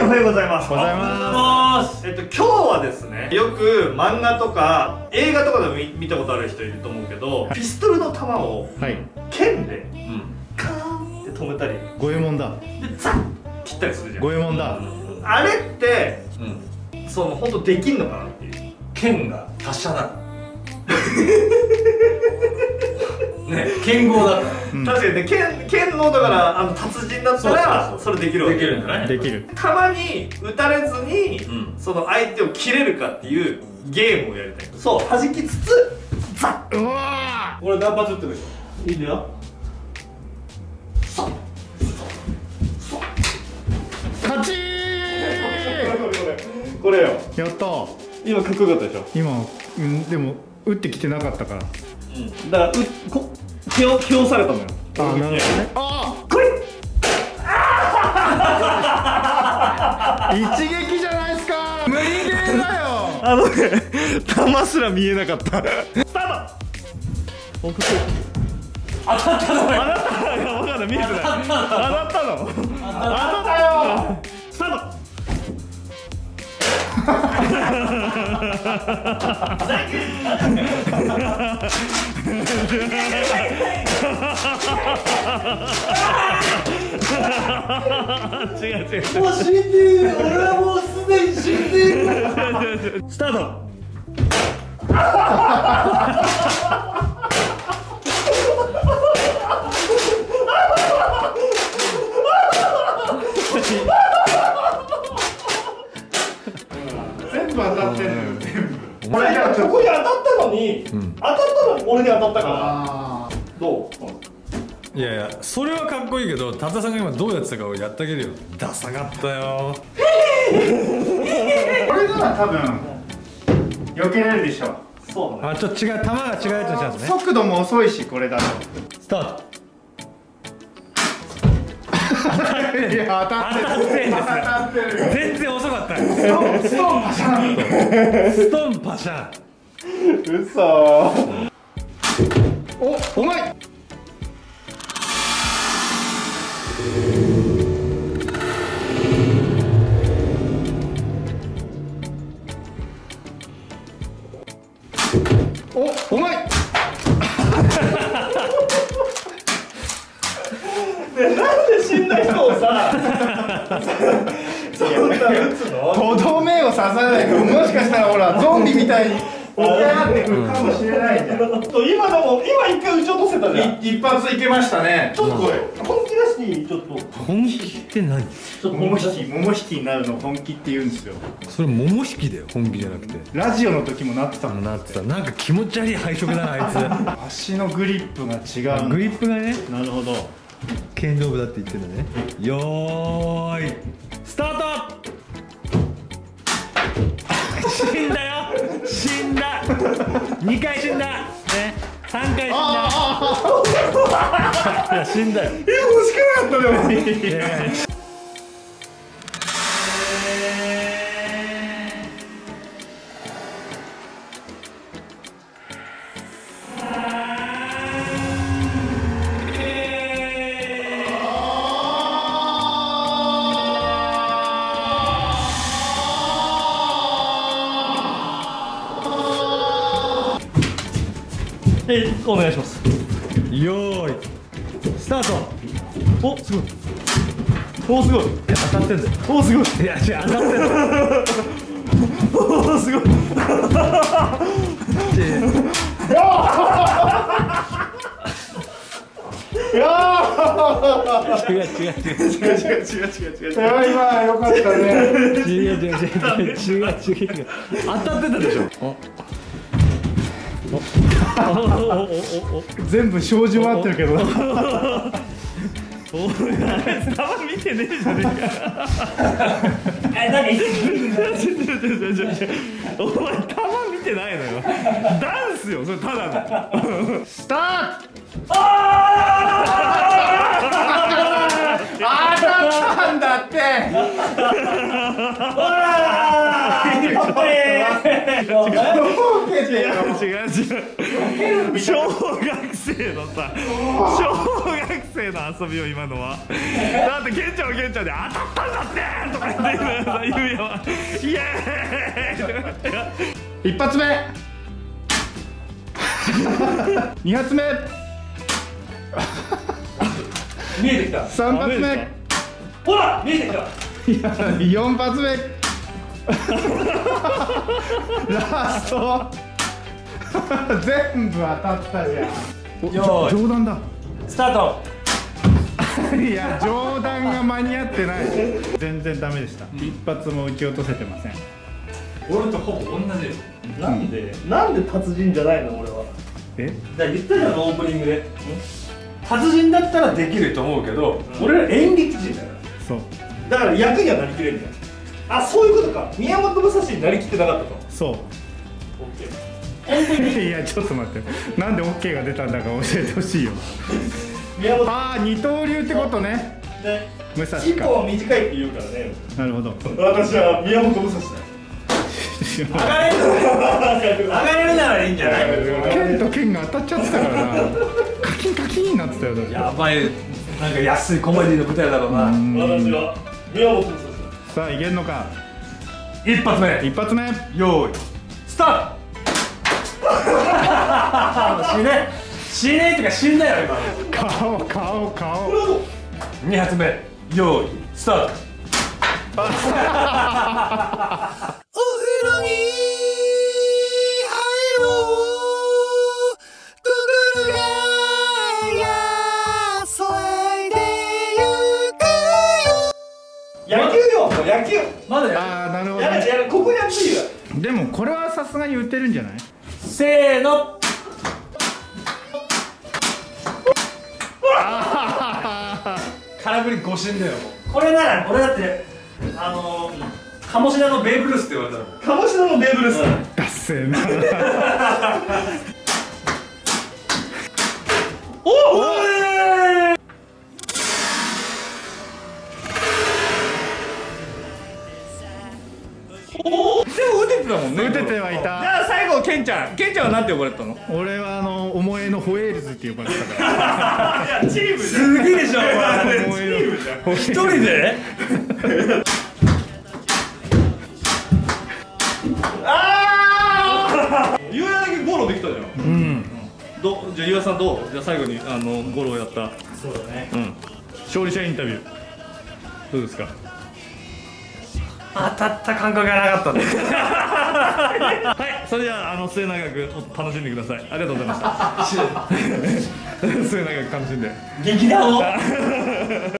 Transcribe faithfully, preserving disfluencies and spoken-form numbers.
はようございます。 おはようございます。 えっと今日はですね、よく漫画とか映画とかでも 見, 見たことある人いると思うけど、ピストルの弾を剣でカーンって止めたり、 五右衛門だ。 でザッ切ったりするじゃん。 五右衛門だ。 あれって、うん、その本当できんのかなっていう。 剣が達者だ。ね、剣豪だから。 確かにね、剣剣のだからあの達人だったらそれできるわけ。 できるんじゃない？ できる。 弾に撃たれずに、うん、その相手を切れるかっていうゲームをやりたい。そう、弾きつつザッ。うわー。これ何発撃ってるでしょ。いいんだよ。そう。 勝ちー。 これこれこれよ。 やったー。 今かっこよかったでしょ。 今、うん、でも撃ってきてなかったから。 うん、だからうこ気を気をされたのよ。 ああ、なるほどね。ああ、 これ一撃じゃないですか。無理ゲーだよ。 あのね、弾すら見えなかった。スタート。お、かっこいい。当たったの。当たった。いや、わかんない、見えてない。当たったの。当たったよ。スタート。違う違う。もう死んでる。俺はもうすでに死んでる。スタート。 全部当たってる。全部。 これここに当たったのに、うん、当たったのに俺に当たったから。どう？ いやいや、それはかっこいいけど、多田さんが今どうやってたかをやってあげるよ。ダサかったよ。 これなら多分避けれるでしょ。 そうね。 あ、ちょっと違う、球が違うやつにしたんですね。 速度も遅いし、これだと。 スタート。 いや、当たってる。 当たってるんですよ。 当たってる。 全然遅かった。スストンパシャン。 トンパシャン。 うそお、うまい。お、うまい。 なんで死んだ人をさ、そんな撃つの？ とどめを刺さないと、もしかしたらほらゾンビみたいに起き上がってくるかもしれないじゃん。 今でも今一回撃ち落とせたじゃん。 一発いけましたね。 ちょっとこれ本気出してちょっと。 本気って何？ ちょっと桃引き、桃引きになるの本気って言うんですよ。 それ桃引きだよ、本気じゃなくて。 ラジオの時もなってたもん。 なってた。なんか気持ち悪い配色だな、あいつ。 足のグリップが違う。 グリップがね。 なるほど。 剣道部だって言ってんだね。よーいスタート。死んだよ。死んだ。にかい死んだね。さんかい死んだ。いや、死んだよ。 え、欲しくなかったでも。え、お願いします。 よーいスタート。 お、すごい。お、すごい。 当たってんだよ。 お、すごい。 いや、違う、当たってんだよ。 お、すごい。 いや違う違う違う違う違う違う違う違う違う違う。 今良かったね。 違う違う違う違う違う違う。当たってたでしょ。 全部障子回ってるけど。 お前球見てねえじゃねえか。え、何？お前球見てないのよ。ダンスよ、それただの。 スタート。 あ当たったんだって。 ほらー。違う違う違う。小学生生のさ小学生の遊びよ今のは。だってケンちゃんはケンちゃんで当たったんだってとか言ってさゆうやはイエーイ一発目二発目見えてきた。 三発目ほら見えてきた。 四発目ラスト全部当たったじゃん。 よーい冗談だ。 スタート。 いや冗談が間に合ってない。全然ダメでした。一発も撃ち落とせてません。 俺とほぼ同じよ。 なんでなんで達人じゃないの俺は。 えだから言ったじゃんオープニングで。達人だったらできると思うけど、俺ら演劇人だから。 そうだから役にはなりきれんじゃん。あ、そういうことか。宮本武蔵になりきってなかったと。 そう。 オッケー。 いやちょっと待って、なんで オーケー が出たんだか教えてほしいよ。 宮本ああ二刀流ってことね。 ね、 武蔵一本はか。 短いって言うからね。 なるほど。 私は宮本武蔵だ。 上がれる上がれるならいいんじゃない。 剣と剣が当たっちゃってたからな。カキンカキンになってたよ。だってやばい、なんか安いコメディの舞台だろうな。 私は宮本武蔵だ。 さあいけんのか。 一発目一発目よーいスタート。死ね死ねってか死んだよ今。 顔顔顔。 二発目よーいスタート。 お風呂に入ろうくぐるがやそれでゆくよ。 野球よ、もう野球。 まだやああなるほどやれね。 やれ、ここにやっていいよ。 でもこれはさすがに打てるんじゃない。 せーの。空振り誤審だよ。これなら俺だってあのー、鴨志田のベーブ・ルースって言われたの。 鴨志田のベーブ・ルース。 ダッセーな。 おおお。でも打ててたもんね。 打ててはいじた。 ゃあ最後ケンちゃん、ケンちゃんはなんて呼ばれたの？ 俺はあの思いのホエールズって呼ばれてたから。 いや、チームじゃん。 すげえでしょお前。 思いの一人で？ ああ。ゆうやだけゴロできたじゃん。 うん。 ど、じゃあゆうやさんどう？じゃあ最後にあのゴロをやった。 そうだね。 うん。勝利者インタビュー。どうですか？ 当たった感覚がなかったんで。 はい、それではあの末永く楽しんでください。ありがとうございました。末永く楽しんで。 劇団を。